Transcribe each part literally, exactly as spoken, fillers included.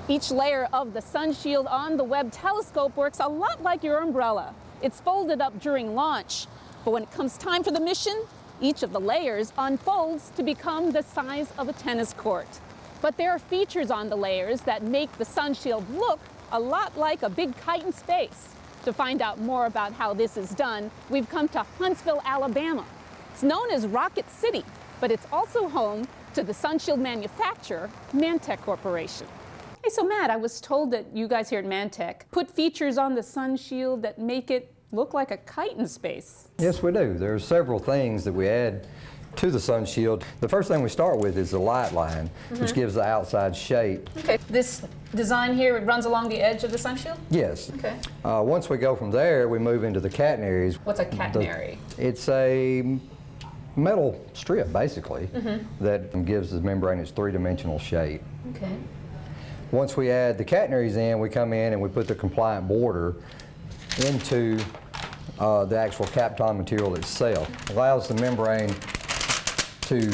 Each layer of the sunshield on the Webb telescope works a lot like your umbrella. It's folded up during launch, but when it comes time for the mission, each of the layers unfolds to become the size of a tennis court. But there are features on the layers that make the sunshield look a lot like a big kite in space. To find out more about how this is done, we've come to Huntsville, Alabama. It's known as Rocket City, but it's also home to the sunshield manufacturer, Mante Corporation. Hey, so Matt, I was told that you guys here at Mante put features on the sunshield that make it look like a kite in space. Yes, we do. There are several things that we add to the sunshield. The first thing we start with is the light line, mm-hmm. which gives the outside shape. Okay, this design here, it runs along the edge of the sunshield? Yes. Okay. Uh, once we go from there, we move into the catenaries. What's a catenary? The, it's a metal strip, basically, mm-hmm. that gives the membrane its three-dimensional shape. Okay. Once we add the catenaries in, we come in and we put the compliant border into uh, the actual Kapton material itself. It allows the membrane to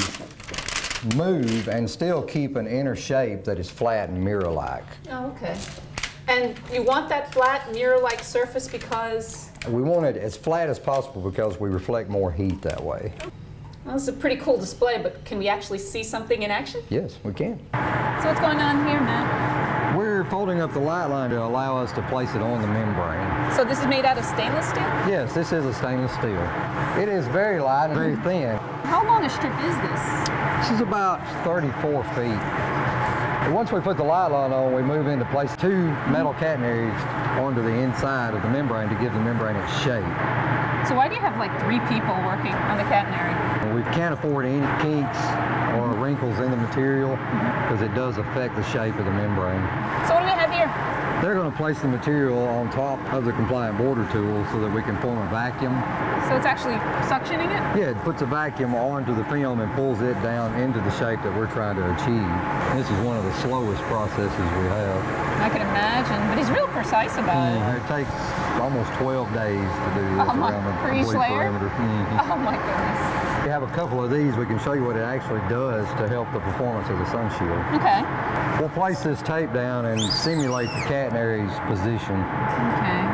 move and still keep an inner shape that is flat and mirror-like. Oh, okay. And you want that flat, mirror-like surface because? We want it as flat as possible because we reflect more heat that way. Well, this is a pretty cool display, but can we actually see something in action? Yes, we can. So what's going on here, Matt? We're folding up the light line to allow us to place it on the membrane. So this is made out of stainless steel? Yes, this is a stainless steel. It is very light and very thin. How long a strip is this? This is about thirty-four feet. And once we put the light line on, we move into place two metal catenaries onto the inside of the membrane to give the membrane its shape. So why do you have like three people working on the catenary? We can't afford any kinks or wrinkles in the material because mm-hmm. it does affect the shape of the membrane. So what do we have here? They're going to place the material on top of the compliant border tool so that we can form a vacuum. So it's actually suctioning it? Yeah, it puts a vacuum onto the film and pulls it down into the shape that we're trying to achieve. This is one of the slowest processes we have. I can imagine, but he's real precise about mm, it. It takes almost twelve days to do this oh my, around the for each layer? perimeter. Mm-hmm. Oh my goodness. We have a couple of these. We can show you what it actually does to help the performance of the sunshield. Okay. We'll place this tape down and simulate the catenary's position. Okay.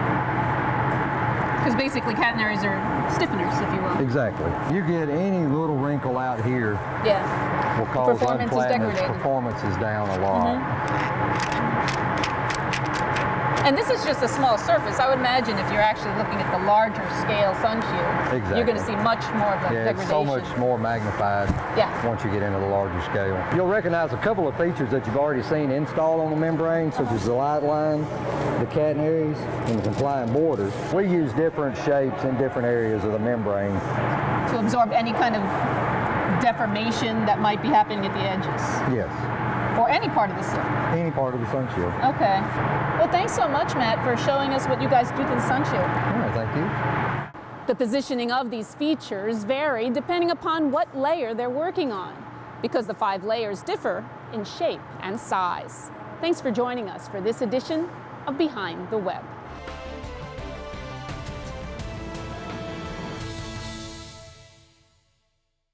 Because basically catenaries are stiffeners, if you will. Exactly. You get any little wrinkle out here, yeah, will cause performance unflatness. is degraded. Performance is down a lot. Mm-hmm. And this is just a small surface. I would imagine if you're actually looking at the larger scale sunshield, exactly. you're going to see much more of the yeah, degradation. It's so much more magnified yeah. once you get into the larger scale. You'll recognize a couple of features that you've already seen installed on the membrane, such as the light line, the catenaries, and the compliant borders. We use different shapes in different areas of the membrane to absorb any kind of deformation that might be happening at the edges. Yes. Or any part of the sun. Any part of the sunshield. Okay. Well, thanks so much, Matt, for showing us what you guys do to the sunshield. All right, thank you. The positioning of these features vary depending upon what layer they're working on, because the five layers differ in shape and size. Thanks for joining us for this edition of Behind the Webb.